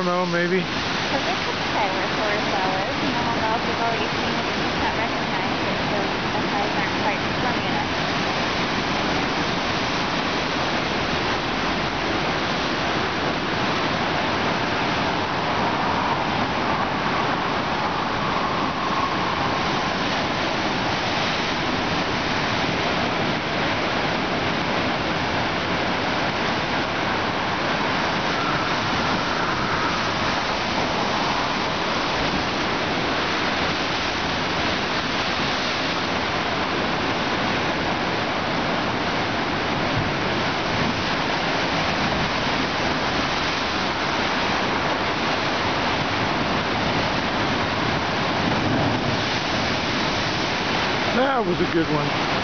don't know, maybe. Because it could say where Sourcewell is, and then we'll know if we've already seen it and just not recognize it, so the highs aren't quite strong enough. That was a good one.